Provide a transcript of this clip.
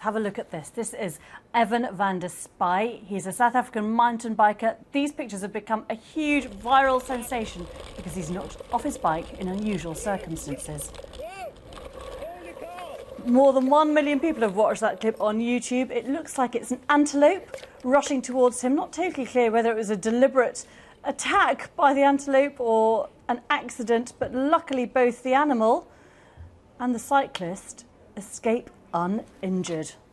Have a look at this. This is Evan van der Spuy. He's a South African mountain biker. These pictures have become a huge viral sensation because he's knocked off his bike in unusual circumstances. More than 1 million people have watched that clip on YouTube. It looks like it's an antelope rushing towards him. Not totally clear whether it was a deliberate attack by the antelope or an accident, but luckily both the animal and the cyclist escape uninjured.